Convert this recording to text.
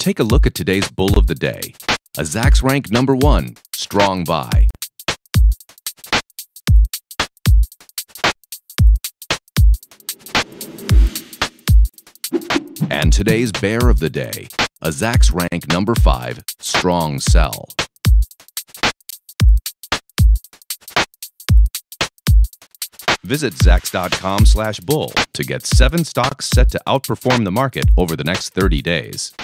Take a look at today's bull of the day. A Zacks rank number 1, strong buy. And today's bear of the day, a Zacks rank number 5, strong sell. Visit Zacks.com/bull to get 7 stocks set to outperform the market over the next 30 days.